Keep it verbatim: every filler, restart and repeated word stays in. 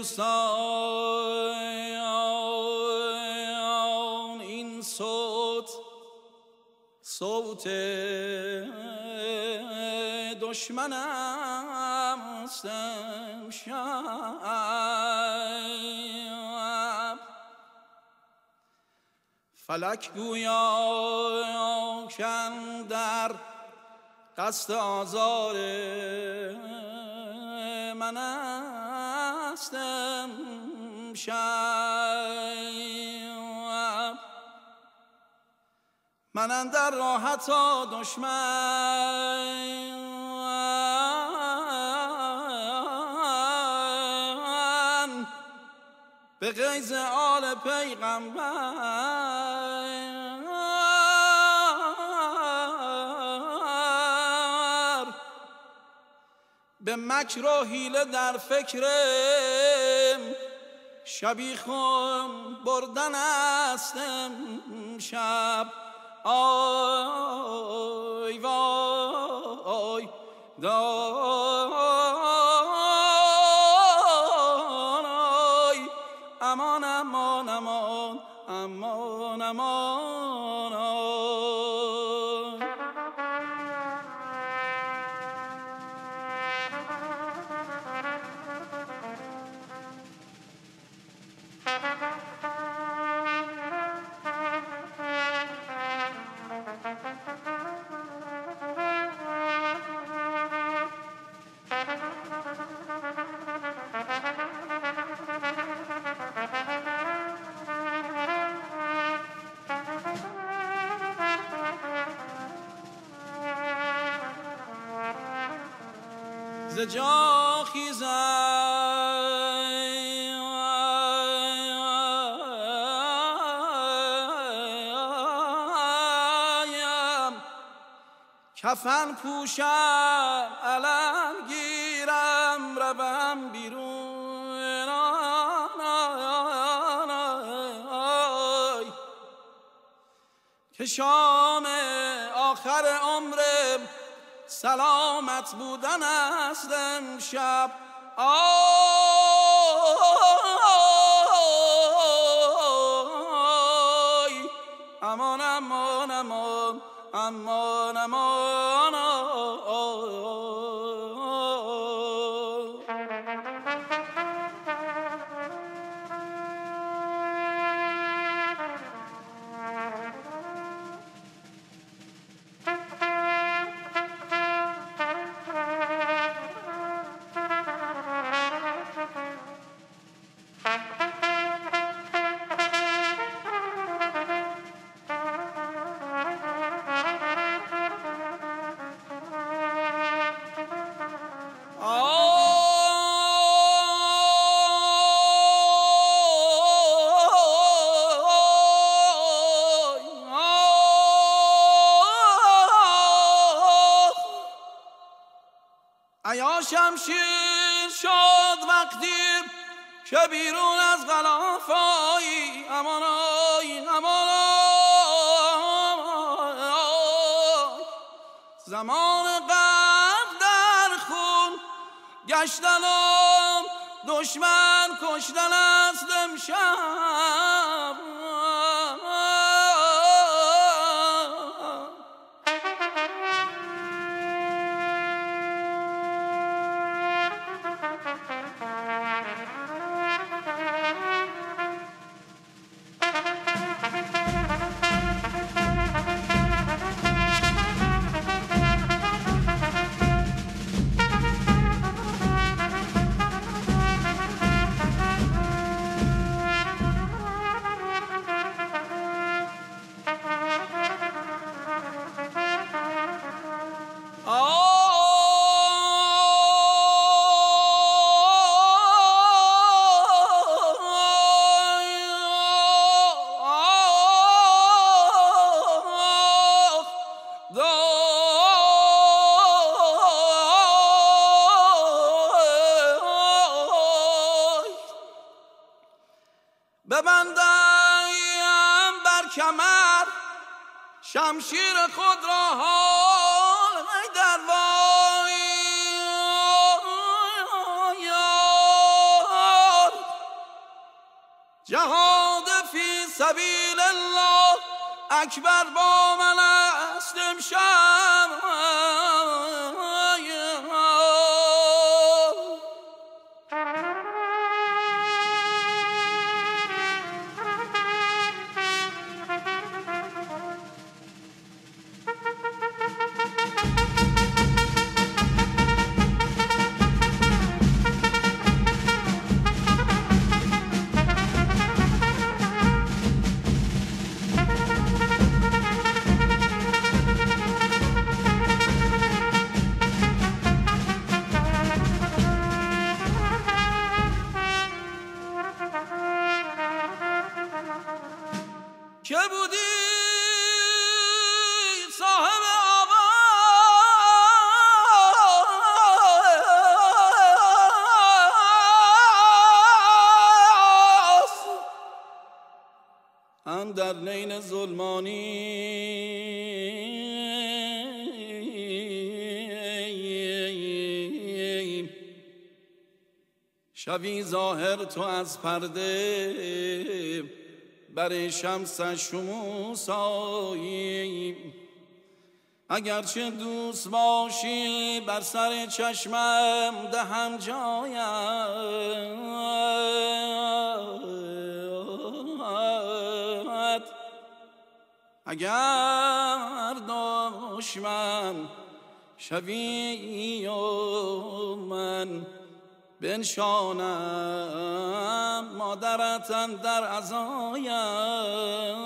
دوستان این صوت صوت دشمنم است امشب. فلک گویا کاندر قصد آزار من است امشب. من اندر راه تا دشمن به غیظ آل پیغمبر به مکر و حیله در فکرم شبیخون بردن است امشب. آی وای دای امان امان امان امان امان ز جا خیزم کفن پوشم علم گیرم روم بیرون که شام آخر عمرم سلامت بودن است امشب. آی امان امان امان امان امان ایا شمشیر شد وقتی که بیرون از غلاف آیی امان آی امان آی زمان قلب در خون گشتن و دشمن کشتن است امشب. ببندم بر کمر شمشیر خود را حال در وای جهاد فی سبیل الله اکبر با من است امشب. که بودی صاحب آواز اندر نین ظلمانی، شبی ظاهر تو از پرده بر شمس شموسایی. اگرچه دوست باشی بر سر چشمم دهم جایت، اگر دشمن شوی و من بنشانم مادرت اندر عزایت.